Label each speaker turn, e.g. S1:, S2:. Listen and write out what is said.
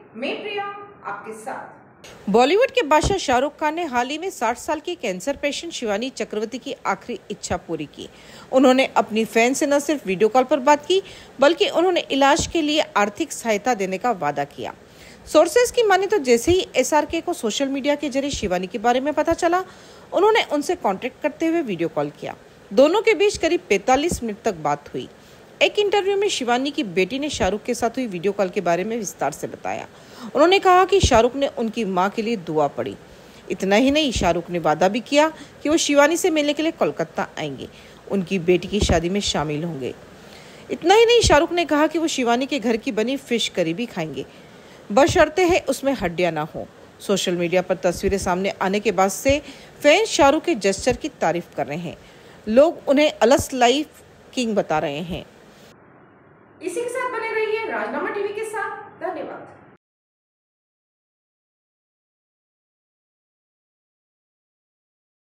S1: मैं प्रिया आपके साथ।
S2: बॉलीवुड के बादशाह शाहरुख खान ने हाल ही में 60 साल की कैंसर पेशेंट शिवानी चक्रवर्ती की आखिरी इच्छा पूरी की। उन्होंने अपनी फैन से न सिर्फ वीडियो कॉल पर बात की, बल्कि उन्होंने इलाज के लिए आर्थिक सहायता देने का वादा किया। सोर्सेज की माने तो जैसे ही एसआरके को सोशल मीडिया के जरिए शिवानी के बारे में पता चला, उन्होंने उनसे कॉन्टेक्ट करते हुए वीडियो कॉल किया। दोनों के बीच करीब 45 मिनट तक बात हुई। एक इंटरव्यू में शिवानी की बेटी ने शाहरुख के साथ हुई वीडियो कॉल के बारे में विस्तार से बताया। उन्होंने कहा कि शाहरुख ने उनकी मां के लिए दुआ पड़ी। इतना ही नहीं, शाहरुख ने वादा भी किया कि वो शिवानी से मिलने के लिए कोलकाता आएंगे, उनकी बेटी की शादी में शामिल होंगे। इतना ही नहीं, शाहरुख ने कहा कि वो शिवानी के घर की बनी फिश करी भी खाएंगे, बशर्ते है उसमें हड्डियां ना हो। सोशल मीडिया पर तस्वीरें सामने आने के बाद से फैंस शाहरुख के जेस्चर की तारीफ कर रहे हैं। लोग उन्हें अलस लाइफ किंग बता रहे हैं।
S1: इसी के साथ बने